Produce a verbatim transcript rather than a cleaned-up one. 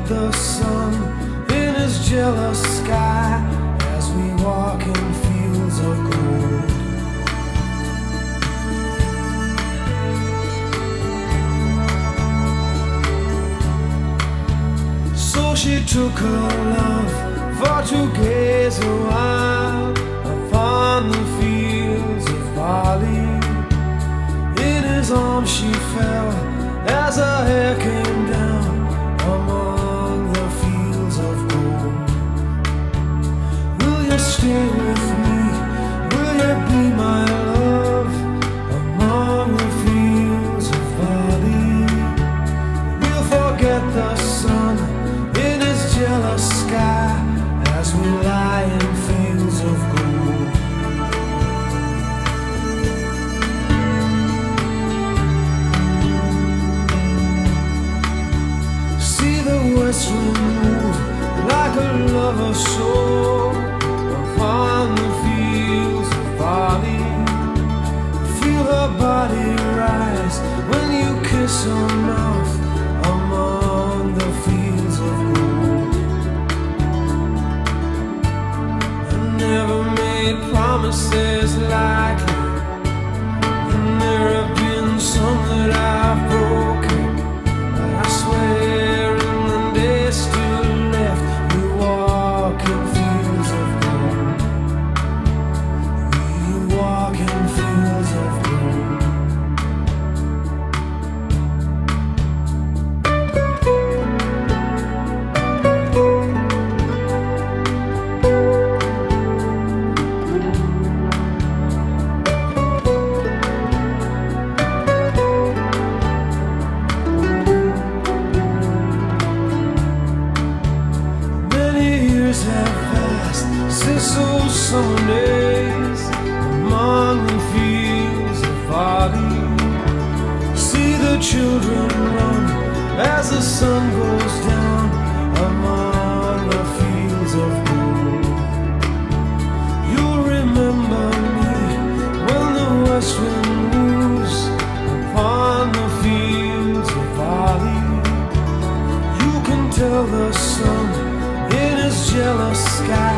the sun in his jealous sky as we walk in fields of gold. So she took her love for to gaze a while upon the fields of barley. In his arms she fell as her hair came down among the fields of gold. Will you stay with me? Will you be my love among the fields of barley? We'll forget the sun in his jealous sky as we lie in fields of gold. West wind move like a lover's soul upon the fields of barley. Feel her body rise when you kiss her mouth among the fields of gold. I never made promises lightly, and there have been some that I've broken, but I swear still left, we walk in fields of gold. We walk in fields of gold. Have passed since those summer days among the fields of barley. See the children run as the sun goes down among the fields of gold. You'll remember me when the west wind moves upon the fields of barley. You can tell the sun in his jealous sky